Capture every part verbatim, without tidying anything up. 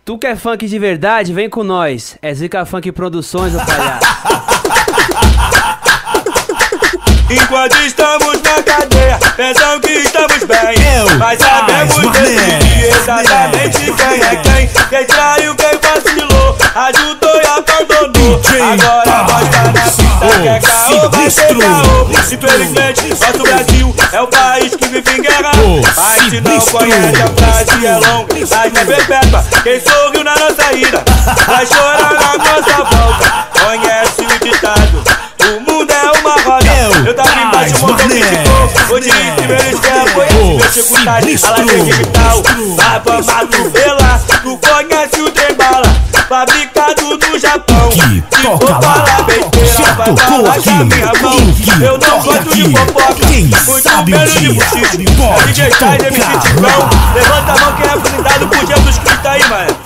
Tu quer funk de verdade? Vem com nós. É Zica Funk Produções, ô palhaço. Enquanto estamos na cadeia, pensam que estamos bem. Eu, mas sabemos decidir exatamente quem é quem. Quem traiu, quem vacilou, ajudou e abandonou. Agora nós tá na pista, quer caô, vai ter caô. Infelizmente, nosso Brasil é o país que vive em guerra. Mas se não conhece a frase é longa, mas é perpétua. Quem sorriu na nossa ida, vai chorar na nossa volta. Conhece o ditado, o mundo é uma roda. Eu tava embaixo, o motor me ficou. Hoje em meu esfera foi assim, meu secundário. A laje digital, lava, mato, pela. Tu conhece o trem bala, fabricado no Japão. Se for falar besteira, vai falar com a minha mão. Eu não gosto de fofoca, muito menos de buchicho. É D J Style, M C Ticão. Levanta a mão quem é blindado por Jesus Cristo aí, mano.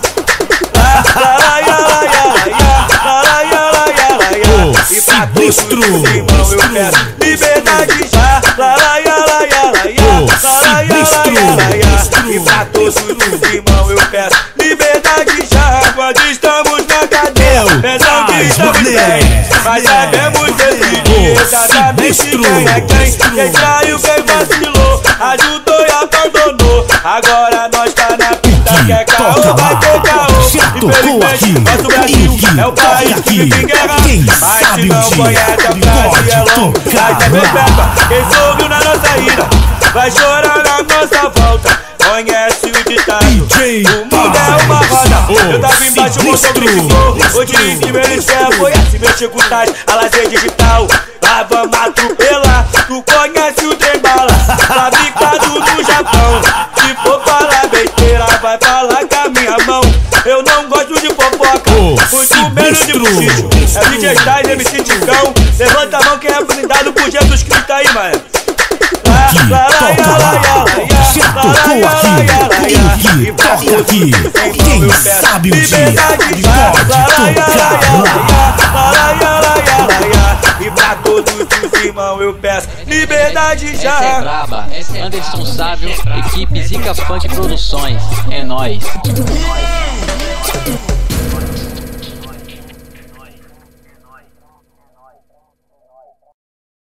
E pra todos os irmãos eu peço liberdade já. La la ya la ya la ya, la la ya la ya la ya. E pra todos os irmãos eu peço liberdade já. Quando estamos na cadeia, pensam que estamos bem, mas sabemos decidir exatamente quem é quem. Quem traiu, quem vacilou, ajudou e abandonou. Agora nós tá na pista, quer caô, vai ter caô. Infelizmente, nosso Brasil é o país que vive em guerra. Mas se não conhece a frase é longa, mas é perpétua. Quem sorriu na nossa ira, vai chorar na nossa volta. Conhece o ditado, o mundo é uma roda. Eu tava embaixo, o motor me ficou. Hoje em meu esfera foi assim, mexer com tais. A laje digital, lava, mato, pela. Tu conhece o trem bala, fabricado no Japão. Se for falar besteira, vai falar com a minha mão. Eu não gosto de fofoca, muito menos de buchicho. É D J Style, M C Ticão. Levanta a mão quem é blindado por Jesus Cristo aí, mano. Aqui, toca lá, já tocou aqui, aqui, toca aqui. Quem sabe o dia pode tocar lá. E pra todos os irmãos eu peço liberdade já. Essa é braba, Anderson Sávio, equipe Zica Funk Produções. É nóis.